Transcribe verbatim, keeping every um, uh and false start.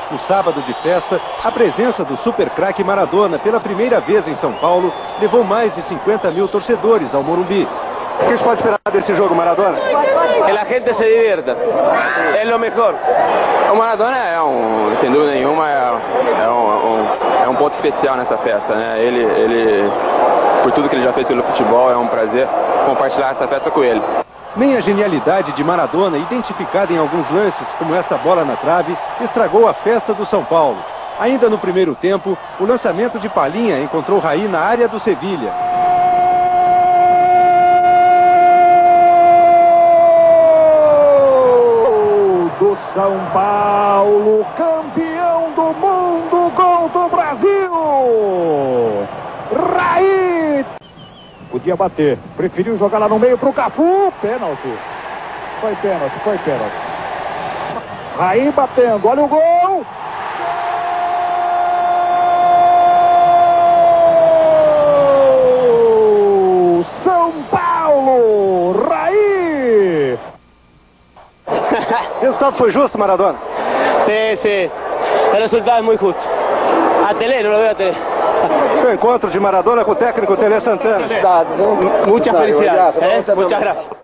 No sábado de festa, a presença do super craque Maradona pela primeira vez em São Paulo levou mais de cinquenta mil torcedores ao Morumbi. O que se pode esperar desse jogo, Maradona? Que a gente se divirta. É o melhor. O Maradona é um, sem dúvida nenhuma, é, é, um, um, é um ponto especial nessa festa, né? Ele, ele, por tudo que ele já fez pelo futebol, é um prazer compartilhar essa festa com ele. Nem a genialidade de Maradona, identificada em alguns lances, como esta bola na trave, estragou a festa do São Paulo. Ainda no primeiro tempo, o lançamento de Palhinha encontrou Raí na área do Sevilha. Do São Paulo, campeão do mundo, gol do Brasil! Raí! Podia bater, preferiu jogar lá no meio pro Cafu, pênalti. Foi pênalti, foi pênalti. Raí batendo, olha o gol! Gol! São Paulo, Raí! O resultado foi justo, Maradona? Sim, sim. O resultado é muito justo. A tele, não lo veo a tele. O encontro de Maradona com o técnico Tele Santana. Muchas felicidades. ¿eh? Muchas gracias.